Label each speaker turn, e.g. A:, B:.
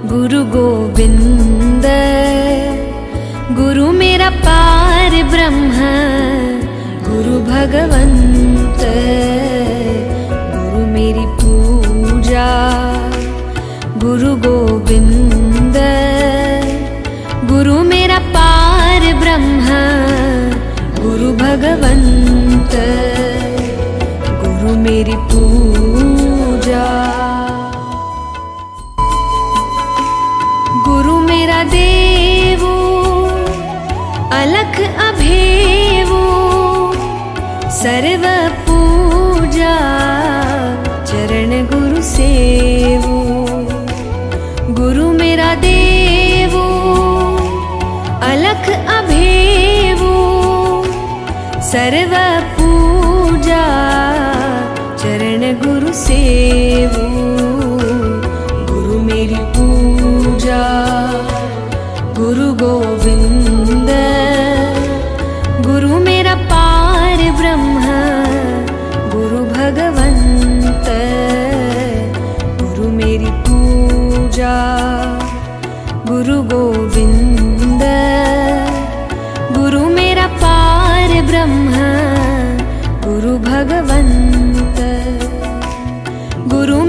A: गुरु गोविंद गुरु मेरा पार ब्रह्म गुरु भगवंत गुरु मेरी पूजा गुरु गोविंद गुरु मेरा पार ब्रह्म गुरु भगवंत गुरु मेरी पूजा। गुरु मेरा देवो अलख अभेवो सर्व पूजा चरण गुरु सेवो। गुरु मेरा देवो अलख अभेवो सर्व पूजा चरण गुरु सेवो। गुरु मेरी पूजा गुरु गोविंद गुरु मेरा पार ब्रह्म गुरु भगवंत गुरु मेरी पूजा गुरु गोविंद गुरु मेरा पार ब्रह्म गुरु भगवंत गुरु